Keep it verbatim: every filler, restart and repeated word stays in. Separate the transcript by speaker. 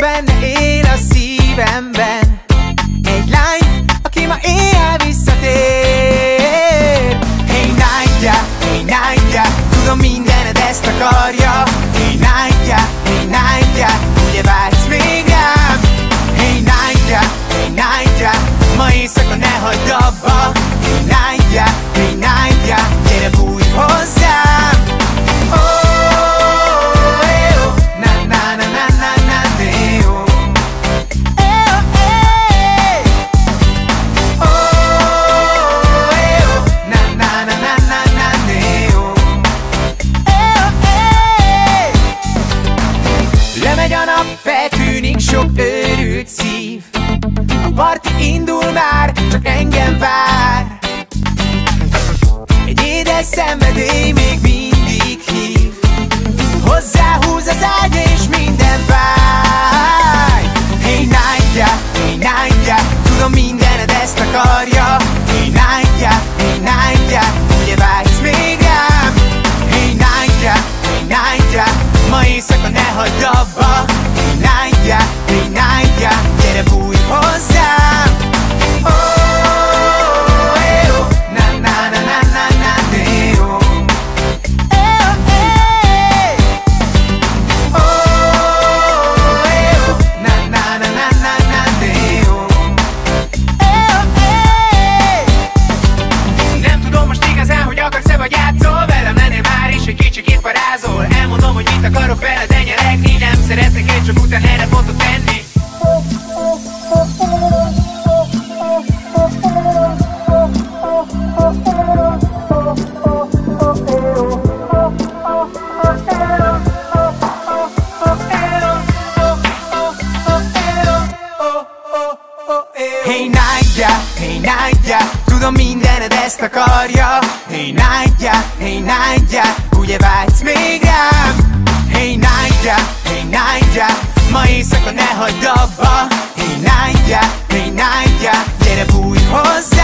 Speaker 1: benne él a szívemben egy lány, aki ma éjjel visszatér. Hey Nadia, hey Nadia, tudom mindened ezt akarja. Hey Nadia, hey Nadia, ugye vágysz még rám? Hey Nadia, hey Nadia, ma éjszaka ne hagyd abba. Hey Nadia, hey Nadia, gyere bújj hozzám. Oh, eh, oh, na na na na na na, eh, oh. Eh, oh, eh. Oh, eh, oh, na na na na na na, eh, oh. Eh, oh, eh. Lemegy a nap, feltűnik sok őrült szív. A parti indul már, csak engem vár. Egy édes szenvedély még mindig hív. Hozzáhúz az ágy és minden vágy. Hey Nadia, hey Nadia, tudom mindened ezt akarja. Hey Nadia, hey Nadia, ugye vágysz még rám? Hey Nadia, hey Nadia, ma éjszaka ne hagyd abba. Hey Nadia, hey Nadia, gyere bújj hozzám. Oh, eh, oh, na na na na na na, eh, oh. Eh, oh, eh. Oh, eh, oh, na na na na na na, eh, oh. Eh, oh, eh. Nem tudom most igazán, hogy akarsz-e vagy játszol velem, lennél már is egy kicsikét parázol. Elmondom, hogy mit akarok veled enyeregni. Nem szeretnék én csak után erre pontot tenni. Hey Nadia, hey Nadia, tudom mindened ezt akarja. Hey Nadia, hey Nadia, ugye vágysz még rám? Hey Nadia, hey Nadia, ma éjszaka ne hagyd abba. Hey Nadia, hey Nadia, gyere bújj hozzá.